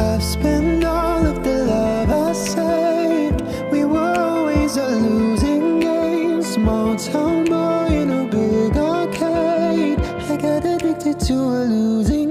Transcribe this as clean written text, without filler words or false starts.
I've spent all of the love I saved. We were always a losing game. Small town boy in a big arcade. I got addicted to a losing